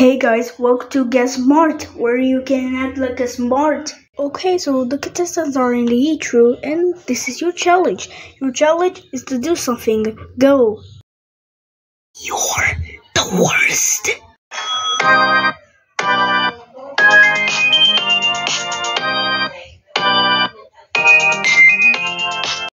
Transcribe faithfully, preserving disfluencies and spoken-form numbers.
Hey guys, welcome to Get Smart, where you can act like a smart. Okay, so the contestants are in the each room, and this is your challenge. Your challenge is to do something. Go. You're the worst.